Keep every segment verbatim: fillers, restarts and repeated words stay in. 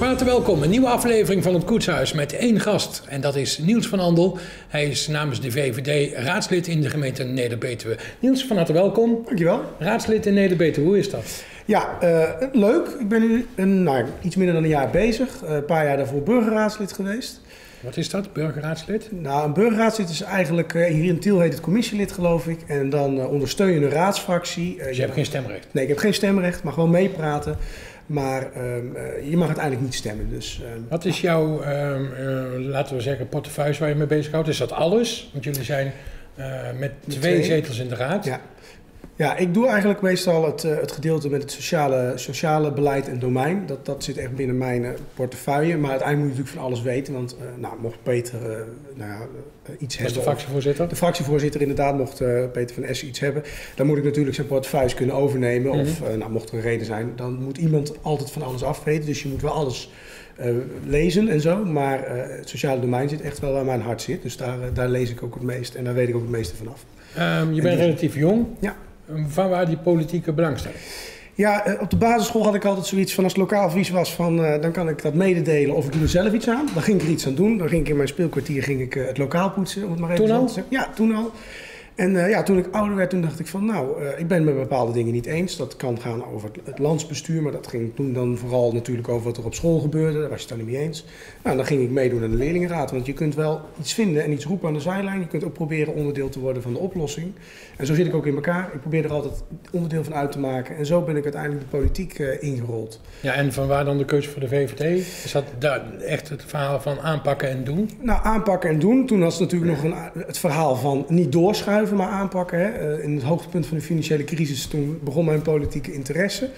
Van harte welkom. Een nieuwe aflevering van het Koetshuis met één gast. En dat is Niels van Andel. Hij is namens de V V D raadslid in de gemeente Neder-Betuwe. Niels, van harte welkom. Dankjewel. Raadslid in Neder-Betuwe, hoe is dat? Ja, uh, leuk. Ik ben nu een, nou, iets minder dan een jaar bezig. Uh, een paar jaar daarvoor burgerraadslid geweest. Wat is dat, burgerraadslid? Nou, een burgerraadslid is eigenlijk, uh, hier in Tiel heet het commissielid geloof ik. En dan uh, ondersteun je een raadsfractie. Uh, dus je hebt geen stemrecht? Nee, ik heb geen stemrecht, mag wel meepraten. Maar uh, uh, je mag uiteindelijk niet stemmen. Dus, uh, Wat is jouw, uh, uh, laten we zeggen, portefeuille waar je mee bezighoudt? Is dat alles? Want jullie zijn uh, met twee, twee zetels in de raad. Ja. Ja, ik doe eigenlijk meestal het, uh, het gedeelte met het sociale, sociale beleid en domein. Dat, dat zit echt binnen mijn uh, portefeuille. Maar uiteindelijk moet je natuurlijk van alles weten. Want uh, nou, mocht Peter uh, nou ja, uh, iets hebben... de fractievoorzitter? De fractievoorzitter inderdaad, mocht uh, Peter van Essen iets hebben. Dan moet ik natuurlijk zijn portefeuille kunnen overnemen. Mm-hmm. Of uh, nou, mocht er een reden zijn, dan moet iemand altijd van alles afweten. Dus je moet wel alles uh, lezen en zo. Maar uh, het sociale domein zit echt wel waar mijn hart zit. Dus daar, uh, daar lees ik ook het meest en daar weet ik ook het meeste vanaf. Um, je bent die... relatief jong. Ja. Van waar die politieke belangstelling? Ja, op de basisschool had ik altijd zoiets van als het lokaal vies was van uh, dan kan ik dat mededelen of ik doe er zelf iets aan. Dan ging ik er iets aan doen. Dan ging ik in mijn speelkwartier ging ik, uh, het lokaal poetsen. Om het maar even toen al? Te zeggen. Ja, toen al. En uh, ja, toen ik ouder werd, toen dacht ik van nou, uh, ik ben het met bepaalde dingen niet eens. Dat kan gaan over het, het landsbestuur, maar dat ging toen dan vooral natuurlijk over wat er op school gebeurde. Daar was je het dan niet mee eens. Nou, dan ging ik meedoen aan de leerlingenraad, want je kunt wel iets vinden en iets roepen aan de zijlijn. Je kunt ook proberen onderdeel te worden van de oplossing. En zo zit ik ook in elkaar. Ik probeer er altijd onderdeel van uit te maken. En zo ben ik uiteindelijk de politiek uh, ingerold. Ja, en van waar dan de keuze voor de V V D? Is dat daar echt het verhaal van aanpakken en doen? Nou, aanpakken en doen. Toen was het natuurlijk nog een, het verhaal van niet doorschuiven, maar aanpakken. Hè. In het hoogtepunt van de financiële crisis, toen begon mijn politieke interesse.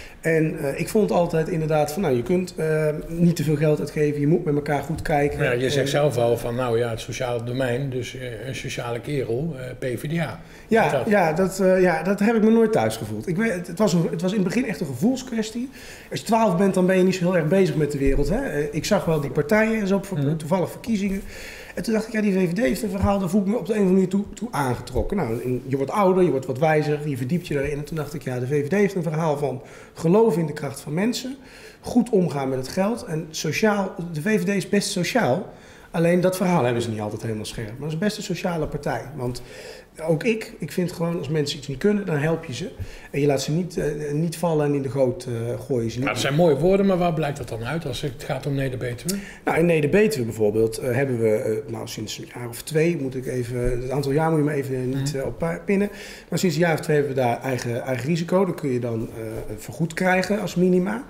En uh, ik vond altijd inderdaad van, nou, je kunt uh, niet te veel geld uitgeven, je moet met elkaar goed kijken. Ja, je zegt en, zelf al van, nou ja, het sociale domein, dus uh, een sociale kerel, uh, P V D A. Ja, dat? Ja, dat, uh, ja, dat heb ik me nooit thuis gevoeld. Ik weet, het, was een, het was in het begin echt een gevoelskwestie. Als je twaalf bent, dan ben je niet zo heel erg bezig met de wereld. Hè? Uh, ik zag wel die partijen en zo, mm-hmm. toevallig verkiezingen. En toen dacht ik, ja, die V V D heeft een verhaal, daar voel ik me op de een of andere manier toe, toe aangetrokken. Nou, in, je wordt ouder, je wordt wat wijzer, je verdiept je daarin. En toen dacht ik, ja, de V V D heeft een verhaal van geloven in de kracht van mensen, goed omgaan met het geld. En sociaal, de V V D is best sociaal, alleen dat verhaal hebben ze niet altijd helemaal scherp. Maar het is best een sociale partij, want ook ik, ik vind gewoon als mensen iets niet kunnen, dan help je ze. En je laat ze niet, uh, niet vallen en in de goot uh, gooien. Ze niet. Nou, dat zijn mooie woorden, maar waar blijkt dat dan uit als het gaat om Neder-Betuwe? Nou, in Neder-Betuwe bijvoorbeeld uh, hebben we, uh, nou sinds een jaar of twee, moet ik even, het aantal jaar moet je me even niet uh, op pinnen. Maar sinds een jaar of twee hebben we daar eigen, eigen risico. Dat kun je dan uh, vergoed krijgen als minima.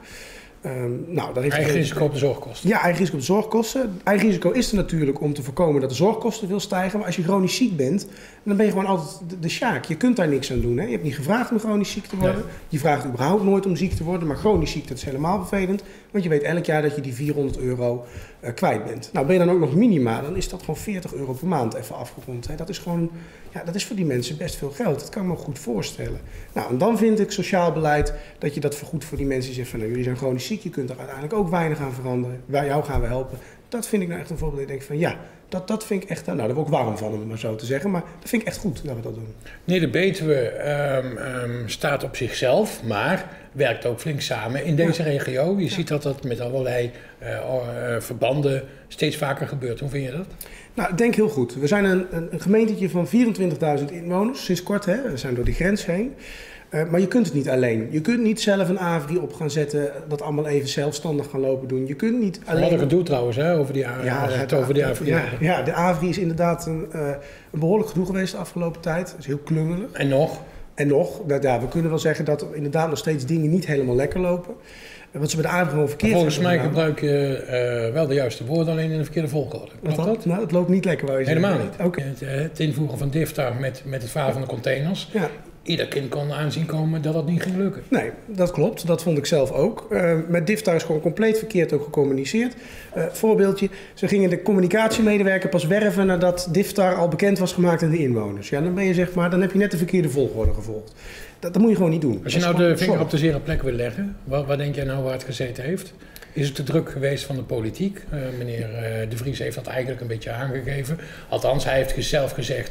Um, nou, dat heeft eigen risico op de zorgkosten? Ja, eigen risico op de zorgkosten. Eigen risico is er natuurlijk om te voorkomen dat de zorgkosten veel stijgen. Maar als je chronisch ziek bent, dan ben je gewoon altijd de, de sjaak. Je kunt daar niks aan doen. Hè? Je hebt niet gevraagd om chronisch ziek te worden. Nee. Je vraagt überhaupt nooit om ziek te worden. Maar chronisch ziek, dat is helemaal vervelend. Want je weet elk jaar dat je die vierhonderd euro uh, kwijt bent. Nou, ben je dan ook nog minima, dan is dat gewoon veertig euro per maand even afgerond. Hè? Dat is gewoon, ja, dat is voor die mensen best veel geld. Dat kan ik me goed voorstellen. Nou, en dan vind ik sociaal beleid dat je dat vergoedt voor die mensen die zeggen van, nou, jullie zijn chronisch ziek, je kunt er uiteindelijk ook weinig aan veranderen. Wij jou gaan we helpen. Dat vind ik nou echt een voorbeeld. Ik denk van, ja, dat, dat vind ik echt, nou, daar word ik warm van om het maar zo te zeggen. Maar dat vind ik echt goed dat we dat doen. Neder-Betuwe um, um, staat op zichzelf, maar werkt ook flink samen in deze ja. regio. Je ja. ziet dat dat met allerlei uh, uh, verbanden steeds vaker gebeurt. Hoe vind je dat? Nou, ik denk heel goed. We zijn een, een, een gemeentetje van vierentwintigduizend inwoners, sinds kort. Hè? We zijn door die grens heen. Uh, maar je kunt het niet alleen. Je kunt niet zelf een A V R I op gaan zetten, dat allemaal even zelfstandig gaan lopen doen. Je kunt niet alleen... We hadden gedoe trouwens, hè, over die, ja, het over die A V R I. Ja, ja, de A V R I is inderdaad een, uh, een behoorlijk gedoe geweest de afgelopen tijd. Dat is heel klungelig. En nog? En nog. Dat, ja, we kunnen wel zeggen dat er inderdaad nog steeds dingen niet helemaal lekker lopen. Wat ze bij de A V R I gewoon verkeerd Volgens mij gedaan. gebruik je uh, wel de juiste woorden, alleen in de verkeerde volgorde. Klopt dat? dat? Nou, het loopt niet lekker, wou je Helemaal zeggen. niet. Okay. Het, het invoegen van DIFTA met, met het varen van de containers. Ja. Ieder kind kon aanzien komen dat dat niet ging lukken. Nee, dat klopt. Dat vond ik zelf ook. Uh, met DIFTA is gewoon compleet verkeerd ook gecommuniceerd. Uh, voorbeeldje, ze gingen de communicatiemedewerker pas werven nadat DIFTA al bekend was gemaakt aan de inwoners. Ja, dan ben je zeg maar, dan heb je net de verkeerde volgorde gevolgd. Dat, dat moet je gewoon niet doen. Als je nou de vinger zorg. op de zere plek wil leggen, waar, waar denk jij nou waar het gezeten heeft? Is het te druk geweest van de politiek? Uh, meneer uh, De Vries heeft dat eigenlijk een beetje aangegeven. Althans, hij heeft zelf gezegd,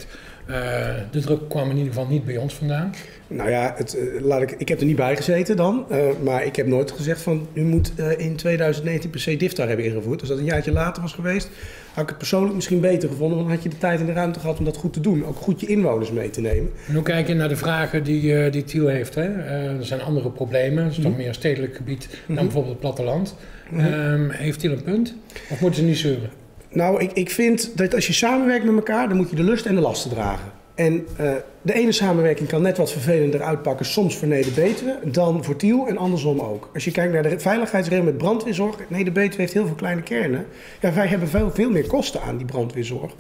Uh, de druk kwam in ieder geval niet bij ons vandaan. Nou ja, het, uh, laat ik, ik heb er niet bij gezeten dan. Uh, maar ik heb nooit gezegd van u moet uh, in twintig negentien per se DIFTA hebben ingevoerd. Als dat een jaartje later was geweest, had ik het persoonlijk misschien beter gevonden. Want dan had je de tijd en de ruimte gehad om dat goed te doen. Ook goed je inwoners mee te nemen. En hoe kijk je naar de vragen die, uh, die Tiel heeft? Hè? Uh, er zijn andere problemen. Het is mm-hmm. toch meer een stedelijk gebied dan mm-hmm. bijvoorbeeld het platteland. Mm-hmm. Um, heeft Tiel een punt? Of moeten ze niet zeuren? Nou, ik, ik vind dat als je samenwerkt met elkaar, dan moet je de lust en de lasten dragen. En uh, de ene samenwerking kan net wat vervelender uitpakken, soms voor Neder-Betuwe, dan voor Tiel en andersom ook. Als je kijkt naar de veiligheidsregel met brandweerzorg, Neder-Betuwe heeft heel veel kleine kernen. Ja, wij hebben veel, veel meer kosten aan die brandweerzorg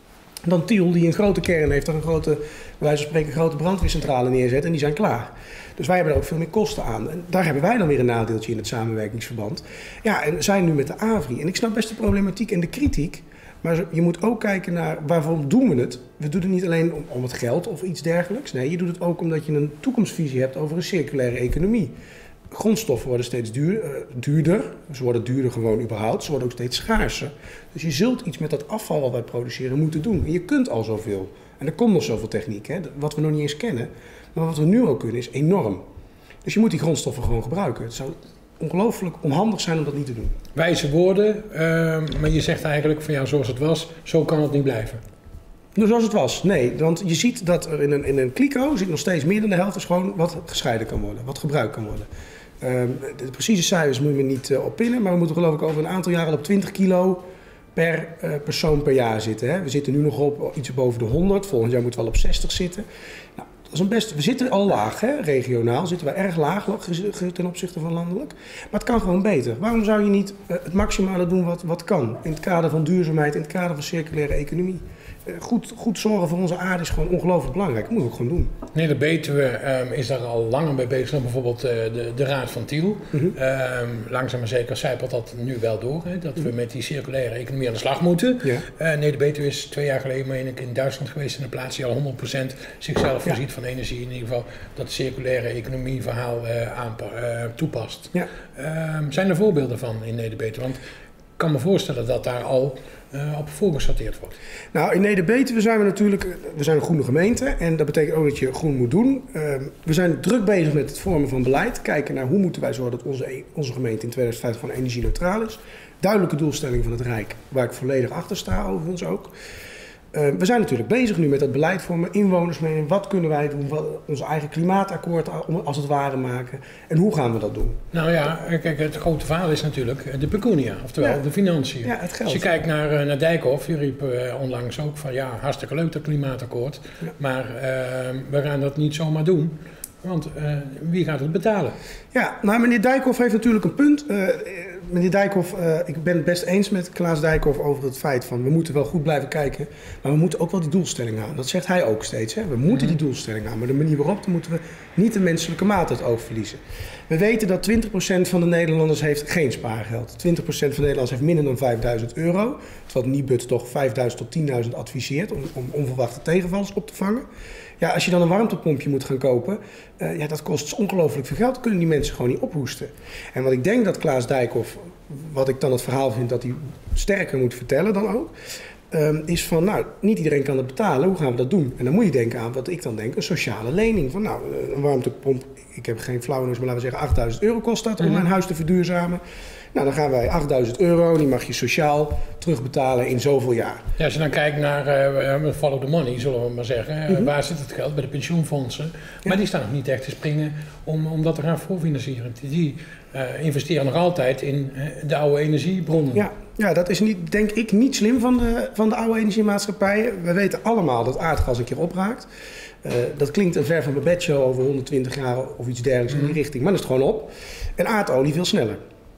dan Tiel, die een grote kern heeft, daar een grote, bij wijze van spreken, grote brandweercentrale neerzet en die zijn klaar. Dus wij hebben er ook veel meer kosten aan. En daar hebben wij dan weer een nadeeltje in het samenwerkingsverband. Ja, en zij nu met de A V R I. En ik snap best de problematiek en de kritiek. Maar je moet ook kijken naar waarom doen we het. We doen het niet alleen om, om het geld of iets dergelijks. Nee, je doet het ook omdat je een toekomstvisie hebt over een circulaire economie. Grondstoffen worden steeds duur, uh, duurder. Ze worden duurder gewoon überhaupt. Ze worden ook steeds schaarser. Dus je zult iets met dat afval wat wij produceren moeten doen. En je kunt al zoveel. En er komt nog zoveel techniek, hè, wat we nog niet eens kennen. Maar wat we nu al kunnen is enorm. Dus je moet die grondstoffen gewoon gebruiken. Het zou ongelooflijk onhandig zijn om dat niet te doen. Wijze woorden, uh, maar je zegt eigenlijk van ja, zoals het was, zo kan het niet blijven. Nou, zoals het was, nee. Want je ziet dat er in een, in een kliko zit nog steeds meer dan de helft is gewoon wat gescheiden kan worden, wat gebruikt kan worden. Uh, de precieze cijfers moet je me niet uh, oppinnen, maar we moeten geloof ik over een aantal jaren op twintig kilo per uh, persoon per jaar zitten. Hè. We zitten nu nog op iets boven de honderd, volgend jaar moeten we al op zestig zitten. Nou, dat is een best, we zitten al laag, hè. Regionaal zitten we erg laag ten opzichte van landelijk. Maar het kan gewoon beter. Waarom zou je niet uh, het maximale doen wat, wat kan? In het kader van duurzaamheid, in het kader van circulaire economie. Uh, goed, goed zorgen voor onze aarde is gewoon ongelooflijk belangrijk. Dat moeten we ook gewoon doen. Neder-Betuwe um, is daar al langer mee bezig dan bijvoorbeeld uh, de, de Raad van Tiel. Mm-hmm. Um, langzaam maar zeker zijpelt dat nu wel door. Hè, dat mm-hmm. we met die circulaire economie aan de slag moeten. Ja. Uh, Neder-Betuwe is twee jaar geleden meen ik in Duitsland geweest in een plaats die al honderd procent zichzelf voorziet ja. van energie. In ieder geval dat circulaire economie verhaal uh, aanpa- uh, toepast. Ja. Um, zijn er voorbeelden van in Neder-Betuwe? Want ik kan me voorstellen dat daar al uh, op voorgesorteerd wordt. Nou, in Neder-Betuwe zijn we natuurlijk, we zijn een groene gemeente en dat betekent ook dat je groen moet doen. Uh, we zijn druk bezig met het vormen van beleid. Kijken naar hoe moeten wij zorgen dat onze, onze gemeente in tweeduizend vijftig gewoon energie-neutraal is. Duidelijke doelstelling van het Rijk, waar ik volledig achter sta overigens ook. Uh, we zijn natuurlijk bezig nu met dat beleid vormen, inwoners meenemen. Wat kunnen wij doen? Wat, onze eigen klimaatakkoord als het ware maken. En hoe gaan we dat doen? Nou ja, kijk, het grote verhaal is natuurlijk de pecunia, oftewel ja. de financiën. Ja, het geld. Als je kijkt naar, naar Dijkhoff, die riep uh, onlangs ook van ja, hartstikke leuk dat klimaatakkoord. Ja. Maar uh, we gaan dat niet zomaar doen. Want uh, wie gaat het betalen? Ja, nou meneer Dijkhoff heeft natuurlijk een punt. Uh, meneer Dijkhoff, uh, ik ben het best eens met Klaas Dijkhoff over het feit van we moeten wel goed blijven kijken. Maar we moeten ook wel die doelstelling aan. Dat zegt hij ook steeds. Hè? We moeten mm-hmm. die doelstelling aan. Maar de manier waarop, dan moeten we niet de menselijke maat uit het oog verliezen. We weten dat twintig procent van de Nederlanders heeft geen spaargeld. twintig procent van de Nederlanders heeft minder dan vijfduizend euro. Terwijl Nibud toch vijfduizend tot tienduizend adviseert om, om onverwachte tegenvallers op te vangen. Ja, als je dan een warmtepompje moet gaan kopen, uh, ja, dat kost ongelooflijk veel geld. Dat kunnen die mensen gewoon niet ophoesten. En wat ik denk dat Klaas Dijkhoff, wat ik dan het verhaal vind dat hij sterker moet vertellen dan ook, um, is van, nou, niet iedereen kan het betalen. Hoe gaan we dat doen? En dan moet je denken aan wat ik dan denk, een sociale lening. Van, nou, een warmtepomp, ik heb geen flauwe neus, maar laten we zeggen achtduizend euro kost dat om mm-hmm. mijn huis te verduurzamen. Nou, dan gaan wij achtduizend euro, die mag je sociaal terugbetalen in zoveel jaar. Ja, als je dan kijkt naar uh, follow the money, zullen we maar zeggen. Uh, mm-hmm. Waar zit het geld? Bij de pensioenfondsen. Ja. Maar die staan nog niet echt te springen om, om dat te gaan voorfinancieren. Die uh, investeren nog altijd in uh, de oude energiebronnen. Ja, ja, dat is niet, denk ik niet slim van de, van de oude energiemaatschappijen. We weten allemaal dat aardgas een keer opraakt. Uh, dat klinkt een ver van mijn bedshow over honderdtwintig jaar of iets dergelijks mm-hmm. in die richting. Maar dat is gewoon op. En aardolie veel sneller.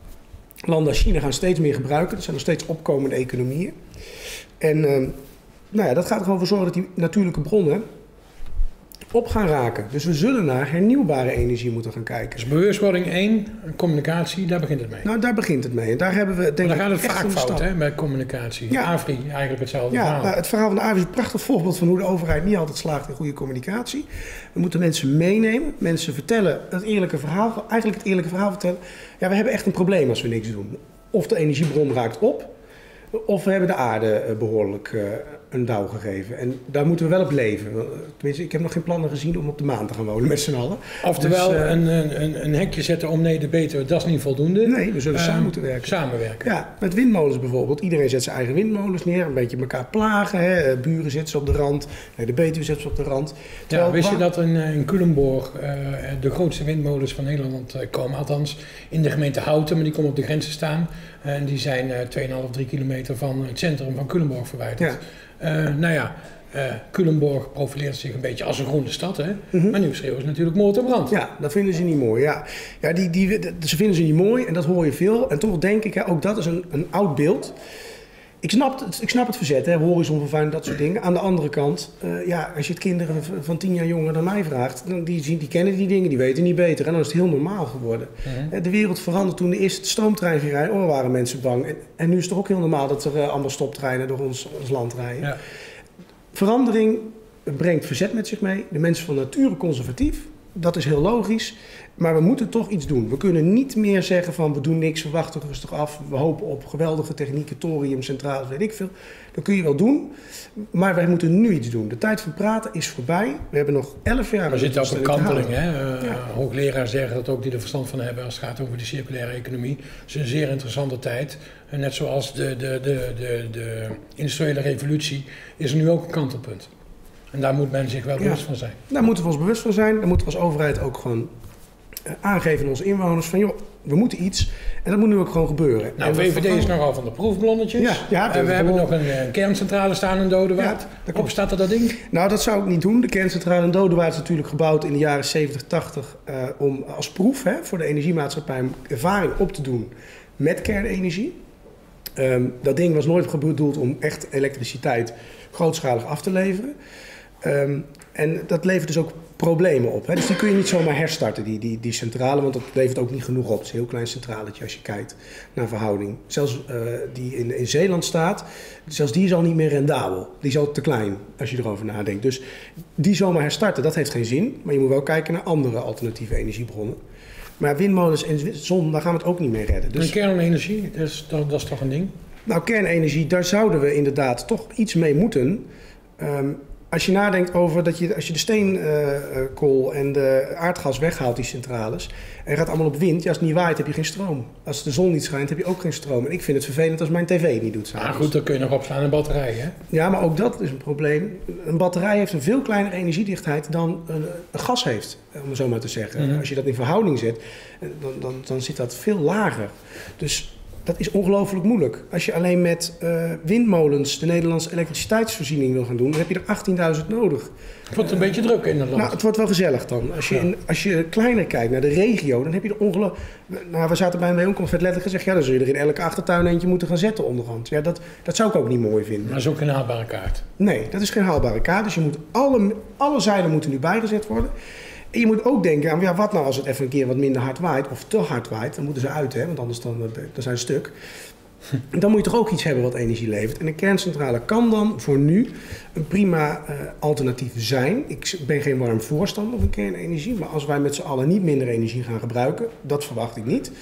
Landen als China gaan steeds meer gebruiken. Dat zijn nog steeds opkomende economieën. En uh, nou ja, dat gaat er gewoon voor zorgen dat die natuurlijke bronnen op gaan raken. Dus we zullen naar hernieuwbare energie moeten gaan kijken. Dus bewustwording één, communicatie, daar begint het mee. Nou, daar begint het mee. En daar hebben we denk maar dan ik gaat het vaak fout, hè, bij communicatie. Ja. A V R I, eigenlijk hetzelfde ja, verhaal. Nou, het verhaal van de A V R I is een prachtig voorbeeld van hoe de overheid niet altijd slaagt in goede communicatie. We moeten mensen meenemen, mensen vertellen het eerlijke verhaal, eigenlijk het eerlijke verhaal vertellen. Ja, we hebben echt een probleem als we niks doen. Of de energiebron raakt op, of we hebben de aarde behoorlijk uh, een douw gegeven. En daar moeten we wel op leven. Tenminste, ik heb nog geen plannen gezien om op de maan te gaan wonen met z'n allen. Oftewel, dus, uh, een, een, een hekje zetten om nee de beter, dat is niet voldoende. Nee, we zullen uh, samen moeten werken. Samenwerken. Ja, met windmolens bijvoorbeeld. Iedereen zet zijn eigen windmolens neer. Een beetje elkaar plagen. Hè. Buren zetten ze op de rand. Nee, de Betuwe zet ze op de rand. Ja, wist je dat in, in Culemborg uh, de grootste windmolens van Nederland uh, komen? Althans, in de gemeente Houten, maar die komen op de grenzen staan. Uh, en die zijn uh, twee komma vijf, drie kilometer van het centrum van Culemborg verwijderd. Ja. Uh, nou ja, uh, Culemborg profileert zich een beetje als een groene stad, hè? Mm-hmm. Maar nu schreeuwen ze natuurlijk moord en brand. Ja, dat vinden ze niet mooi. Ja. Ja, die, die, ze vinden ze niet mooi en dat hoor je veel. En toch denk ik, hè, ook dat is een, een oud beeld. Ik snap het, ik snap het verzet, hè, horizonvervuiling, dat soort dingen. Aan de andere kant, uh, ja, als je het kinderen van tien jaar jonger dan mij vraagt, dan die, die kennen die dingen, die weten niet beter. En dan is het heel normaal geworden. Mm-hmm. De wereld verandert toen de eerste stoomtrein ging rijden. Oh, waren mensen bang. En, en nu is het toch ook heel normaal dat er uh, allemaal stoptreinen door ons, ons land rijden. Ja. Verandering brengt verzet met zich mee. De mensen van nature conservatief. Dat is heel logisch. Maar we moeten toch iets doen. We kunnen niet meer zeggen van we doen niks, we wachten rustig af. We hopen op geweldige technieken, thorium, centrales, weet ik veel. Dat kun je wel doen. Maar wij moeten nu iets doen. De tijd van praten is voorbij. We hebben nog elf jaar... We zitten op een kanteling. Hè? Uh, ja. Hoogleraar zeggen dat ook die er verstand van hebben als het gaat over de circulaire economie. Het is een zeer interessante tijd. En net zoals de, de, de, de, de industriële revolutie is er nu ook een kantelpunt. En daar moet men zich wel bewust ja. van zijn. Daar moeten we ons bewust van zijn. Daar moeten we als overheid ook gewoon uh, aangeven aan onze inwoners van joh, we moeten iets. En dat moet nu ook gewoon gebeuren. Nou, en V V D is nogal van de proefballonnetjes. Ja, ja, en we hebben nog een uh, kerncentrale staan in Dodewaard. Ja, Op staat er dat ding? Nou, dat zou ik niet doen. De kerncentrale in Dodewaard is natuurlijk gebouwd in de jaren zeventig, tachtig... Uh, om als proef hè, voor de energiemaatschappij ervaring op te doen met kernenergie. Um, dat ding was nooit bedoeld om echt elektriciteit grootschalig af te leveren. Um, en dat levert dus ook problemen op. Hè? Dus die kun je niet zomaar herstarten, die, die, die centrale, want dat levert ook niet genoeg op. Het is een heel klein centraletje als je kijkt naar verhouding. Zelfs uh, die in, in Zeeland staat, zelfs die is al niet meer rendabel. Die is al te klein als je erover nadenkt. Dus die zomaar herstarten, dat heeft geen zin. Maar je moet wel kijken naar andere alternatieve energiebronnen. Maar windmolens en zon, daar gaan we het ook niet mee redden. Dus... En kernenergie, dat is, dat, dat is toch een ding? Nou, kernenergie, daar zouden we inderdaad toch iets mee moeten. Um, Als je nadenkt over dat je, als je de steenkool uh, en de aardgas weghaalt, die centrales, en je gaat allemaal op wind, ja, als het niet waait heb je geen stroom. Als de zon niet schijnt heb je ook geen stroom. En ik vind het vervelend als mijn tv het niet doet. Ja, goed, dan kun je nog opslaan in een batterij, hè? Ja, maar ook dat is een probleem. Een batterij heeft een veel kleinere energiedichtheid dan een, een gas heeft, om het zo maar te zeggen. Mm-hmm. Als je dat in verhouding zet, dan, dan, dan zit dat veel lager. Dus dat is ongelooflijk moeilijk. Als je alleen met uh, windmolens de Nederlandse elektriciteitsvoorziening wil gaan doen, dan heb je er achttienduizend nodig. Het wordt een uh, beetje druk in het land. Nou, het wordt wel gezellig dan. Als je, in, als je kleiner kijkt naar de regio, dan heb je er ongelooflijk... Nou, we zaten bij een bijeenkomst, werd letterlijk gezegd, ja, dan zul je er in elke achtertuin eentje moeten gaan zetten onderhand. Ja, dat, dat zou ik ook niet mooi vinden. Maar dat is ook geen haalbare kaart. Nee, dat is geen haalbare kaart. Dus je moet alle, alle zeilen moeten nu bijgezet worden. En je moet ook denken aan, ja, wat nou als het even een keer wat minder hard waait, of te hard waait, dan moeten ze uit, hè, want anders dan, dan zijn ze stuk. Dan moet je toch ook iets hebben wat energie levert. En een kerncentrale kan dan voor nu een prima uh, alternatief zijn. Ik ben geen warm voorstander van kernenergie, maar als wij met z'n allen niet minder energie gaan gebruiken, dat verwacht ik niet,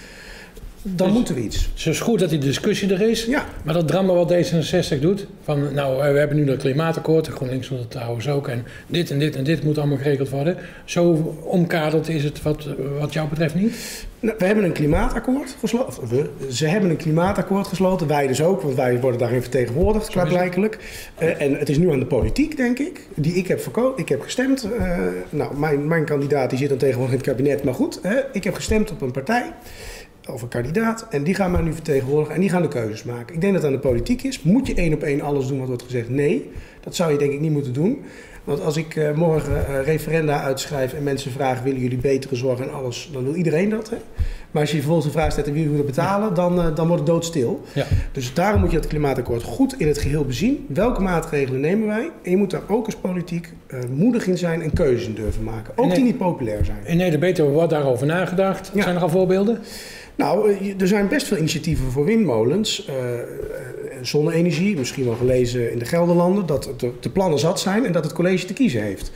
dan dus, moeten we iets. Het is goed dat die discussie er is, ja. Maar dat drama wat D zesenzestig doet, van nou, we hebben nu dat klimaatakkoord, GroenLinks doet het trouwens ook, en dit en dit en dit moet allemaal geregeld worden. Zo omkaderd is het wat, wat jou betreft niet? Nou, we hebben een klimaatakkoord gesloten. We, ze hebben een klimaatakkoord gesloten, wij dus ook, want wij worden daarin vertegenwoordigd, klaarblijkelijk. Uh, en het is nu aan de politiek, denk ik, die ik heb verkozen. Ik heb gestemd. Uh, nou, mijn, mijn kandidaat die zit dan tegenwoordig in het kabinet, maar goed, uh, ik heb gestemd op een partij. Of een kandidaat. En die gaan mij nu vertegenwoordigen en die gaan de keuzes maken. Ik denk dat het aan de politiek is. Moet je één op één alles doen wat wordt gezegd? Nee. Dat zou je denk ik niet moeten doen. Want als ik uh, morgen uh, referenda uitschrijf en mensen vragen, willen jullie betere zorg en alles, dan wil iedereen dat. Hè? Maar als je vervolgens de vraag stelt wie moet dat betalen, dan, uh, dan wordt het doodstil. Ja. Dus daarom moet je het klimaatakkoord goed in het geheel bezien. Welke maatregelen nemen wij? En je moet daar ook als politiek uh, moedig in zijn en keuzes in durven maken. Ook nee, die niet populair zijn. En nee, de beter wordt daarover nagedacht. Ja. Zijn er al voorbeelden? Nou, er zijn best veel initiatieven voor windmolens. Uh, zonne-energie, misschien wel gelezen in de Gelderlanden, dat de, de plannen zat zijn en dat het college te kiezen heeft.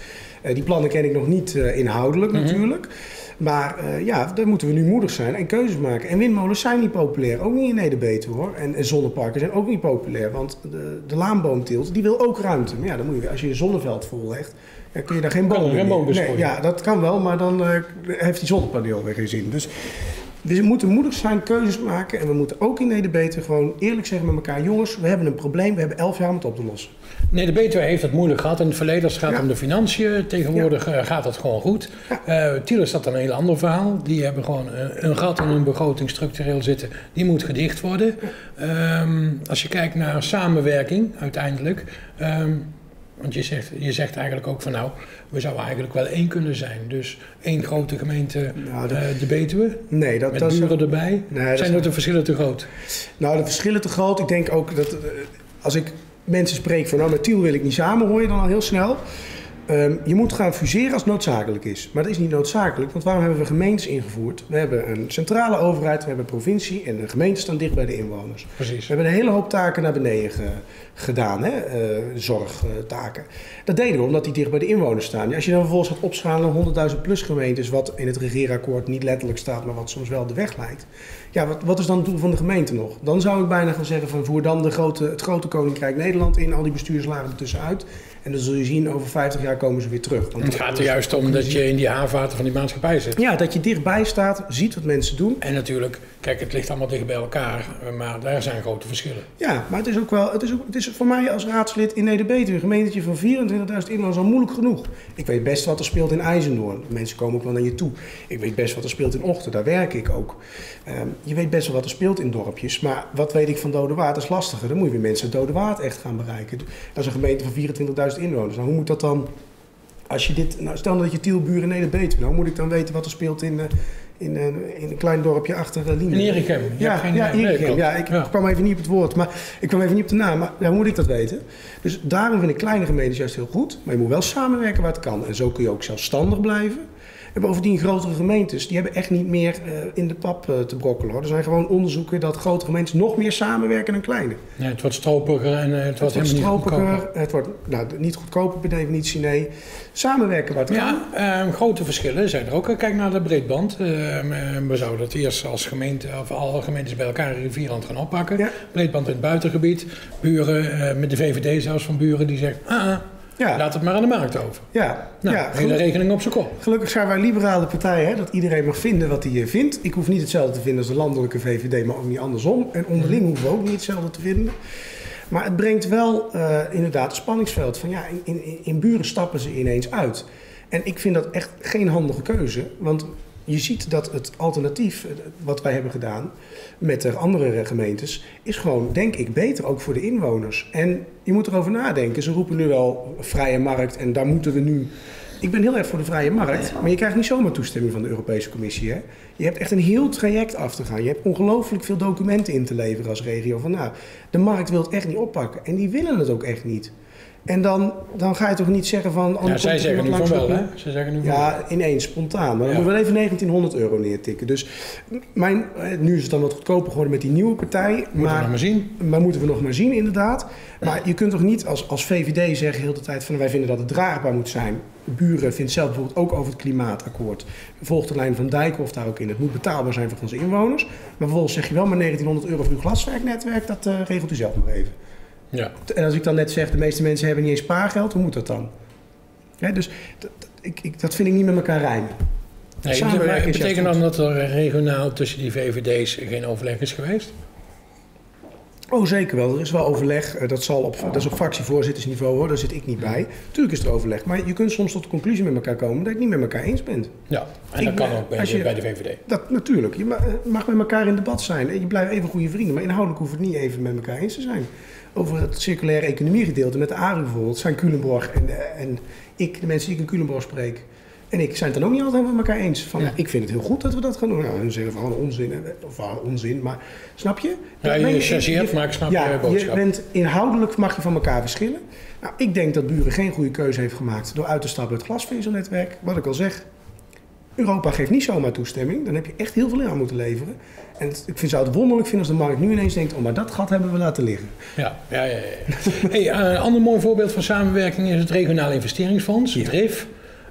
Uh, die plannen ken ik nog niet uh, inhoudelijk mm-hmm. natuurlijk. Maar uh, ja, daar moeten we nu moedig zijn en keuzes maken. En windmolens zijn niet populair, ook niet in Neder-Betuwe hoor. En, en zonneparken zijn ook niet populair, want de, de laanboomteelt die wil ook ruimte. Maar ja, dan moet je, als je je zonneveld vollegt, dan kun je daar geen boom meer. Nee, ja, dat kan wel, maar dan uh, heeft die zonnepaneel weer geen zin. Dus, dus we moeten moedig zijn, keuzes maken. En we moeten ook in Neder-Betuwe gewoon eerlijk zeggen met elkaar: jongens, we hebben een probleem, we hebben elf jaar om het op te lossen. Neder-Betuwe heeft het moeilijk gehad in het verleden als het gaat ja. om de financiën. Tegenwoordig ja. gaat het gewoon goed. Ja. Uh, Tiel is dat een heel ander verhaal. Die hebben gewoon een, een gat in hun begroting structureel zitten. Die moet gedicht worden. Ja. Um, als je kijkt naar samenwerking uiteindelijk. Um, want je zegt, je zegt eigenlijk ook van nou, we zouden eigenlijk wel één kunnen zijn. Dus één grote gemeente, nou, dat, uh, de Betuwe, nee, dat, met dat buren is, erbij. Nee, zijn dat de verschillen te groot? Nou, de verschillen te groot. Ik denk ook dat uh, als ik mensen spreek van nou, met Tiel wil ik niet samen, hoor je dan al heel snel. Um, je moet gaan fuseren als het noodzakelijk is. Maar dat is niet noodzakelijk, want waarom hebben we gemeentes ingevoerd? We hebben een centrale overheid, we hebben een provincie en de gemeenten staan dicht bij de inwoners. Precies. We hebben een hele hoop taken naar beneden ge, gedaan, hè? Uh, zorgtaken. Dat deden we omdat die dicht bij de inwoners staan. Als je dan vervolgens gaat opschalen naar honderdduizend plus gemeentes, wat in het regeerakkoord niet letterlijk staat, maar wat soms wel de weg leidt. Ja, wat, wat is dan het doel van de gemeente nog? Dan zou ik bijna gaan zeggen van voer dan de grote, het grote Koninkrijk Nederland in, al die bestuurslagen ertussenuit. En dan zul je zien, over vijftig jaar komen ze weer terug. Want het gaat er juist om dat je in die haarvaten van die maatschappij zit. Ja, dat je dichtbij staat, ziet wat mensen doen. En natuurlijk, kijk, het ligt allemaal dicht bij elkaar, maar daar zijn grote verschillen. Ja, maar het is ook wel, het is, ook, het is voor mij als raadslid in Neder-Betuwe, een gemeentetje van vierentwintigduizend inwoners, al moeilijk genoeg. Ik weet best wat er speelt in IJzendoorn. Mensen komen ook wel naar je toe. Ik weet best wat er speelt in Ochten, daar werk ik ook. Um, je weet best wel wat er speelt in dorpjes, maar wat weet ik van Dodewaard, dat is lastiger. Dan moet je weer mensen Dodewaard echt gaan bereiken. Dat is een gemeente van vierentwintigduizend inwoners. Nou, hoe moet dat dan, als je dit, nou, stel dat je Tielburen in Neder-Betuwe, nou, hoe moet ik dan weten wat er speelt in, uh, in, uh, in een klein dorpje achter uh, Lienden? In Erichem. Ja, geen, ja, Erichem. Nee, ja, ik ja. kwam even niet op het woord, maar ik kwam even niet op de naam. Maar ja, hoe moet ik dat weten? Dus daarom vind ik kleine gemeentes juist heel goed, maar je moet wel samenwerken waar het kan. En zo kun je ook zelfstandig blijven. En bovendien grotere gemeentes, die hebben echt niet meer uh, in de pap uh, te brokkelen. Hoor. Er zijn gewoon onderzoeken dat grote gemeentes nog meer samenwerken dan kleine. Ja, het wordt stropiger en uh, het, het wordt helemaal niet goedkoper. Het wordt nou, niet goedkoper per definitie, nee. Samenwerken wat het ja, kan. Uh, grote verschillen zijn er ook. Kijk naar de breedband. Uh, we zouden dat eerst als gemeente, of alle gemeentes bij elkaar in Rivierland gaan oppakken. Ja. Breedband in het buitengebied. Buren, uh, met de V V D zelfs van buren, die zeggen... Ah, Ja. Laat het maar aan de markt over. Ja, nou, ja, hele rekening op zijn kop. Gelukkig zijn wij liberale partijen, hè, dat iedereen mag vinden wat hij vindt. Ik hoef niet hetzelfde te vinden als de landelijke V V D, maar ook niet andersom. En onderling hoeven we ook niet hetzelfde te vinden. Maar het brengt wel uh, inderdaad een spanningsveld van ja, in, in, in buren stappen ze ineens uit. En ik vind dat echt geen handige keuze, want je ziet dat het alternatief wat wij hebben gedaan met de andere gemeentes is gewoon, denk ik, beter ook voor de inwoners. En je moet erover nadenken. Ze roepen nu wel vrije markt en daar moeten we nu... Ik ben heel erg voor de vrije markt, maar je krijgt niet zomaar toestemming van de Europese Commissie. Hè? Je hebt echt een heel traject af te gaan. Je hebt ongelooflijk veel documenten in te leveren als regio. Van nou, de markt wil het echt niet oppakken en die willen het ook echt niet. En dan, dan ga je toch niet zeggen van... Oh, ja, zij zeggen nu van wel, hè? Ze zeggen nu van ja, ineens, spontaan. Maar dan ja. moet je wel even negentienhonderd euro neertikken. Dus mijn, nu is het dan wat goedkoper geworden met die nieuwe partij. Moeten maar, we nog maar zien. Maar moeten we nog maar zien, inderdaad. Maar je kunt toch niet als, als V V D zeggen heel de tijd van... wij vinden dat het draagbaar moet zijn. De buren vindt zelf bijvoorbeeld ook over het klimaatakkoord. Volgt de lijn van Dijkhoff daar ook in. Het moet betaalbaar zijn voor onze inwoners. Maar vervolgens zeg je wel maar negentienhonderd euro voor uw glaswerknetwerk. Dat uh, regelt u zelf maar even. Ja. En als ik dan net zeg, de meeste mensen hebben niet eens spaargeld, hoe moet dat dan? Ja, dus dat, ik, ik, dat vind ik niet met elkaar rijmen. Nee, het betekent dan dat er regionaal tussen die V V D's geen overleg is geweest? Oh, zeker wel. Er is wel overleg. Dat, zal op, dat is op fractievoorzittersniveau, hoor. Daar zit ik niet bij. Tuurlijk is er overleg. Maar je kunt soms tot de conclusie met elkaar komen dat je het niet met elkaar eens bent. Ja, en dat ik, kan ook bij, je, bij de V V D. Dat, natuurlijk. Je mag met elkaar in debat zijn. Je blijft even goede vrienden. Maar inhoudelijk hoeft het niet even met elkaar eens te zijn. Over het circulaire economie gedeelte met de A R U bijvoorbeeld, zijn Culemborg en, en ik, de mensen die ik in Culemborg spreek, en ik zijn het dan ook niet altijd met elkaar eens. Van, ja. Ik vind het heel goed dat we dat gaan doen. Nou, hun zeggen van onzin, of onzin, maar snap je? Ja, je, je chargeert, maar ik snap ja, je boodschap. Je bent, inhoudelijk mag je van elkaar verschillen. Nou, ik denk dat Buren geen goede keuze heeft gemaakt door uit te stappen uit het glasvezelnetwerk. Wat ik al zeg, Europa geeft niet zomaar toestemming. Dan heb je echt heel veel in aan moeten leveren. En het, ik vind, zou het wonderlijk vinden als de markt nu ineens denkt, oh, maar dat gat hebben we laten liggen. Ja, ja, ja. ja. Hey, uh, een ander mooi voorbeeld van samenwerking is het Regionaal Investeringsfonds, het ja. R I F.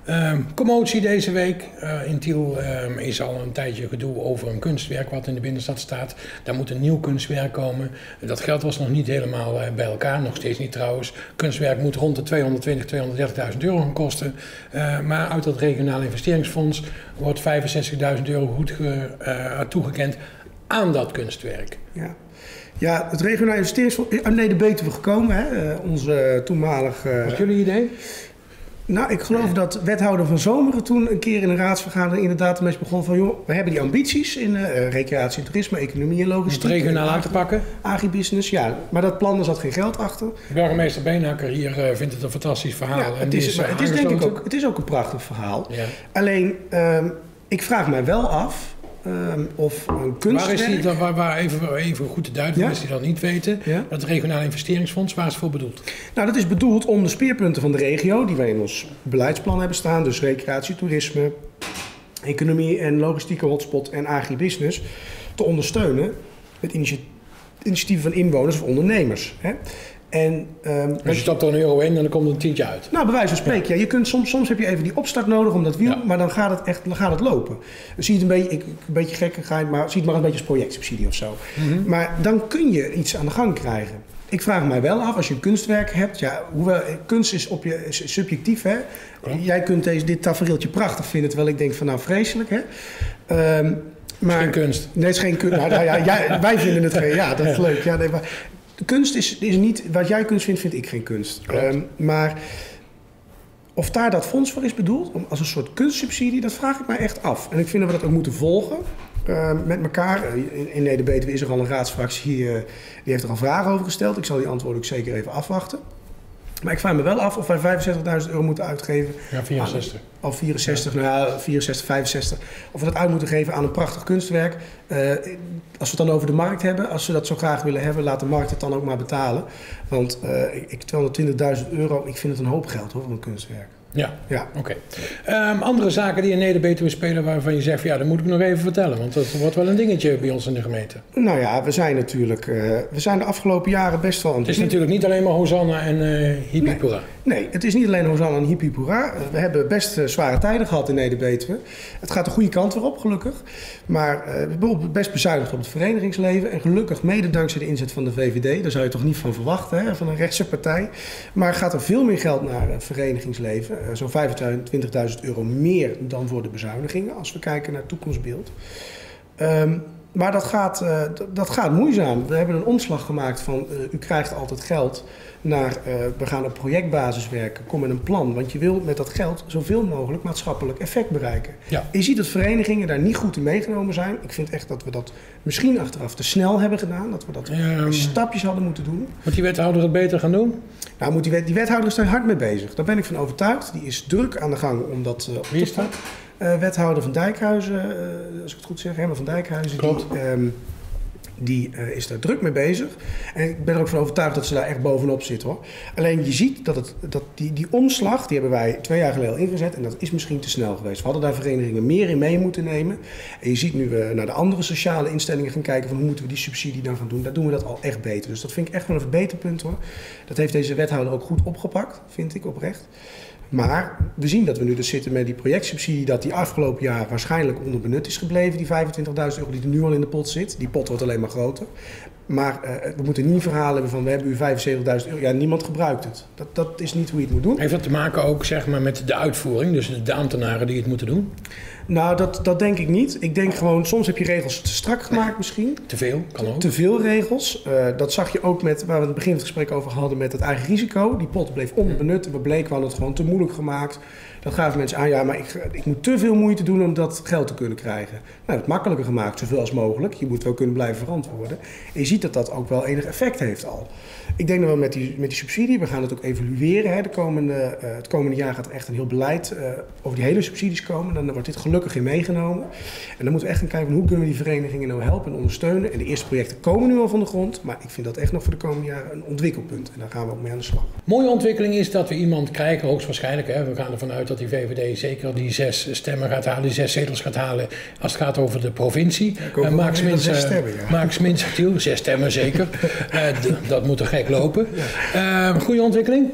Um, commotie deze week. Uh, in Tiel um, is al een tijdje gedoe over een kunstwerk wat in de binnenstad staat. Daar moet een nieuw kunstwerk komen. Dat geld was nog niet helemaal uh, bij elkaar, nog steeds niet trouwens. Kunstwerk moet rond de tweehonderdtwintig, tweehonderddertigduizend euro gaan kosten. Uh, maar uit dat regionaal investeringsfonds wordt vijfenzestigduizend euro goed ge, uh, toegekend aan dat kunstwerk. Ja. Ja, het regionaal investeringsfonds is uit Neder-Betuwe gekomen, hè? Uh, onze toenmalige... Uh, Wat jullie idee? Nou, ik geloof dat wethouder Van Zomeren toen een keer in een raadsvergadering inderdaad ermee begon van... joh, we hebben die ambities in uh, recreatie en toerisme, economie en logistiek. Het regionaal aan te pakken? Agribusiness, ja. Maar dat plan, daar zat geen geld achter. Burgemeester Beenhakker hier uh, vindt het een fantastisch verhaal. Ja, en het is, is, het is denk ik ook, het is ook een prachtig verhaal. Ja. Alleen, um, ik vraag mij wel af... Um, of een kunstwerk... Waar is die dan, waar, waar even, even goed te duiden, ja? Als die dat niet weten, ja? Dat regionaal investeringsfonds, waar is het voor bedoeld? Nou, dat is bedoeld om de speerpunten van de regio, die wij in ons beleidsplan hebben staan, dus recreatie, toerisme, economie en logistieke hotspot en agribusiness, te ondersteunen met initiatieven van inwoners of ondernemers. Hè? En, um, dus je stapt er een euro in en dan komt er een tientje uit. Nou, bij wijze van spreken. Ja. Ja, je kunt, soms, soms heb je even die opstart nodig om dat wiel, ja. maar dan gaat het echt dan gaat het lopen. Dus zie het een beetje, ik, een beetje gekkigheid, maar zie het maar een beetje als projectsubsidie of zo. Mm-hmm. Maar dan kun je iets aan de gang krijgen. Ik vraag mij wel af, als je een kunstwerk hebt, ja, hoewel kunst is, op je, is subjectief, hè. Ja. Jij kunt deze, dit tafereeltje prachtig vinden, terwijl ik denk van nou vreselijk, hè. Um, maar, geen kunst. Nee, het is geen kunst. Nou, nou, ja, jij, wij vinden het geen. Ja, dat is leuk. Ja, nee, maar, de kunst is, is niet... Wat jij kunst vindt, vind ik geen kunst. Um, maar of daar dat fonds voor is bedoeld, om, als een soort kunstsubsidie, dat vraag ik mij echt af. En ik vind dat we dat ook moeten volgen uh, met elkaar. Uh, in in Neder-Betuwe is er al een raadsfractie, uh, die heeft er al vragen over gesteld. Ik zal die antwoorden ook zeker even afwachten. Maar ik vraag me wel af of wij vijfenzestigduizend euro moeten uitgeven. Ja, vierenzestig. Al vierenzestig, ja. Nou ja, vierenzestig, vijfenzestig. Of we dat uit moeten geven aan een prachtig kunstwerk. Uh, als we het dan over de markt hebben, als ze dat zo graag willen hebben, laat de markt het dan ook maar betalen. Want uh, ik, tweehonderdtwintigduizend euro, ik vind het een hoop geld hoor, voor een kunstwerk. Ja, ja. Oké. Okay. Um, andere zaken die in Neder-Betuwe spelen waarvan je zegt, ja, dat moet ik nog even vertellen. Want dat wordt wel een dingetje bij ons in de gemeente. Nou ja, we zijn natuurlijk, uh, we zijn de afgelopen jaren best wel... Het is natuurlijk niet alleen maar Hosanna en uh, Hippie-Poera. Nee, nee, het is niet alleen Hosanna en Hippie-Poera. We hebben best uh, zware tijden gehad in Neder-Betuwe. Het gaat de goede kant weer op, gelukkig. Maar uh, we hebben best bezuinigd op het verenigingsleven. En gelukkig mede dankzij de inzet van de V V D. Daar zou je toch niet van verwachten, hè, van een rechtse partij. Maar gaat er veel meer geld naar het verenigingsleven. Uh, zo'n vijfentwintigduizend euro meer dan voor de bezuinigingen, als we kijken naar het toekomstbeeld. Um, maar dat gaat, uh, dat gaat moeizaam. We hebben een omslag gemaakt van uh, u krijgt altijd geld naar uh, we gaan op projectbasis werken, kom met een plan. Want je wil met dat geld zoveel mogelijk maatschappelijk effect bereiken. Ja. Je ziet dat verenigingen daar niet goed in meegenomen zijn. Ik vind echt dat we dat misschien achteraf te snel hebben gedaan. Dat we dat ja, stapjes hadden moeten doen. Moet die wethouder het beter gaan doen? Nou, moet die, wet, die wethouder is daar hard mee bezig. Daar ben ik van overtuigd. Die is druk aan de gang om dat uh, op Wie is dat? Uh, wethouder van Dijkhuizen, uh, als ik het goed zeg, Herman van Dijkhuizen. Klopt. Die, um, die uh, is daar druk mee bezig. En ik ben er ook van overtuigd dat ze daar echt bovenop zit hoor. Alleen je ziet dat, het, dat die, die omslag, die hebben wij twee jaar geleden al ingezet. En dat is misschien te snel geweest. We hadden daar verenigingen meer in mee moeten nemen. En je ziet nu we naar de andere sociale instellingen gaan kijken van hoe moeten we die subsidie dan gaan doen. Daar doen we dat al echt beter. Dus dat vind ik echt wel een verbeterpunt hoor. Dat heeft deze wethouder ook goed opgepakt, vind ik oprecht. Maar we zien dat we nu dus zitten met die projectsubsidie, dat die afgelopen jaar waarschijnlijk onderbenut is gebleven, die vijfentwintigduizend euro die er nu al in de pot zit. Die pot wordt alleen maar groter. Maar uh, we moeten niet een verhaal hebben van we hebben nu vijfenzeventigduizend euro. Ja, niemand gebruikt het. Dat, dat is niet hoe je het moet doen. Heeft dat te maken ook zeg maar, met de uitvoering, dus de ambtenaren die het moeten doen? Nou, dat, dat denk ik niet. Ik denk gewoon, soms heb je regels te strak gemaakt misschien. Te veel, kan ook. Te veel regels. Uh, dat zag je ook met, waar we het begin van het gesprek over hadden, met het eigen risico. Die pot bleef onderbenut en we bleken, we hadden het gewoon te moeilijk gemaakt. Dat gaven mensen aan, ja, maar ik, ik moet te veel moeite doen om dat geld te kunnen krijgen. Nou, het makkelijker gemaakt, zoveel als mogelijk. Je moet wel kunnen blijven verantwoorden. En je ziet dat dat ook wel enig effect heeft al. Ik denk dat we met die, met die subsidie, we gaan het ook evalueren. Hè. De komende, uh, het komende jaar gaat er echt een heel beleid uh, over die hele subsidies komen. Dan wordt dit gelukkig in meegenomen. En dan moeten we echt gaan kijken van hoe kunnen we die verenigingen nou helpen en ondersteunen. En de eerste projecten komen nu al van de grond. Maar ik vind dat echt nog voor de komende jaren een ontwikkelpunt. En daar gaan we ook mee aan de slag. Mooie ontwikkeling is dat we iemand krijgen, hoogstwaarschijnlijk. Hè. We gaan ervan uit dat die V V D zeker die zes stemmen gaat halen, die zes zetels gaat halen als het gaat over de provincie. Ja, uh, Max Mins, zes stemmen, ja. Max Mins, zes stemmen zeker. uh, d- dat moet er gek lopen. Uh, goede ontwikkeling?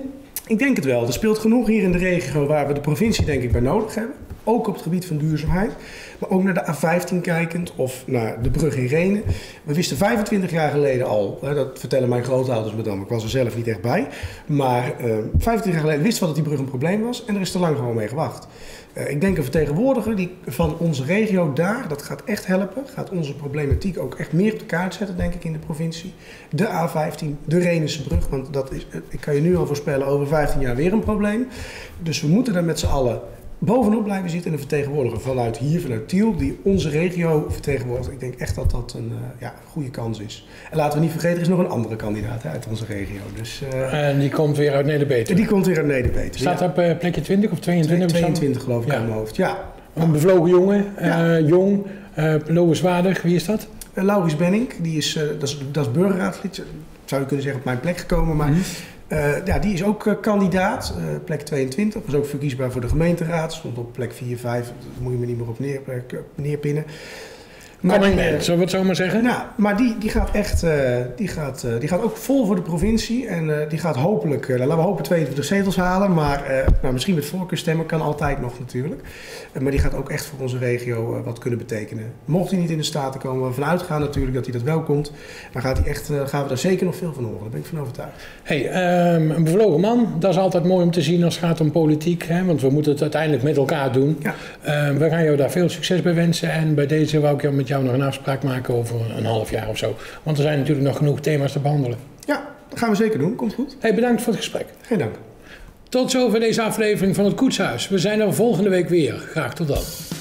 Ik denk het wel. Er speelt genoeg hier in de regio waar we de provincie denk ik bij nodig hebben. Ook op het gebied van duurzaamheid. Maar ook naar de A vijftien kijkend of naar de brug in Rhenen. We wisten vijfentwintig jaar geleden al, hè, dat vertellen mijn grootouders me dan, ik was er zelf niet echt bij. Maar uh, vijfentwintig jaar geleden wisten we dat die brug een probleem was en er is te lang gewoon mee gewacht. Uh, ik denk een vertegenwoordiger die van onze regio daar, dat gaat echt helpen. Gaat onze problematiek ook echt meer op de kaart zetten, denk ik, in de provincie. De A vijftien, de Rhenense brug, want dat is, ik kan je nu al voorspellen, over vijftien jaar weer een probleem. Dus we moeten er met z'n allen bovenop blijven zitten en een vertegenwoordiger vanuit hier, vanuit Tiel, die onze regio vertegenwoordigt. Ik denk echt dat dat een uh, ja, goede kans is. En laten we niet vergeten, er is nog een andere kandidaat hè, uit onze regio. Dus, uh, en die komt weer uit Neder-Betuwe? Die komt weer uit Neder-Betuwe. Staat ja. op uh, plekje twintig of tweeëntwintig? tweeëntwintig geloof ik ja. aan mijn hoofd, ja. Een bevlogen jongen, uh, ja. jong, uh, lovenswaardig. Wie is dat? Uh, Laurens Benning, die is, uh, dat is, dat is burgerraadslid. Zou je kunnen zeggen op mijn plek gekomen, maar... Mm-hmm. Uh, ja, die is ook uh, kandidaat, uh, plek tweeëntwintig, was ook verkiesbaar voor de gemeenteraad, stond op plek vier, vijf, daar moet je me niet meer op neer, uh, neerpinnen. Coming man, zullen we het zo maar zeggen? Nou, maar die, die gaat echt, uh, die gaat, uh, die gaat ook vol voor de provincie en uh, die gaat hopelijk, uh, laten we hopen tweeëntwintig zetels halen, maar uh, nou, misschien met voorkeurstemmen kan altijd nog natuurlijk. Uh, maar die gaat ook echt voor onze regio uh, wat kunnen betekenen. Mocht hij niet in de Staten komen, we vanuit gaan natuurlijk dat hij dat wel komt, dan gaat hij echt, uh, gaan we daar zeker nog veel van horen, daar ben ik van overtuigd. Hey, um, een bevlogen man, dat is altijd mooi om te zien als het gaat om politiek, hè? Want we moeten het uiteindelijk met elkaar doen. Ja. Uh, we gaan jou daar veel succes bij wensen en bij deze wou ik jou met jou nog een afspraak maken over een half jaar of zo. Want er zijn natuurlijk nog genoeg thema's te behandelen. Ja, dat gaan we zeker doen. Komt goed. Hey, bedankt voor het gesprek. Geen dank. Tot zover deze aflevering van het Koetshuis. We zijn er volgende week weer. Graag tot dan.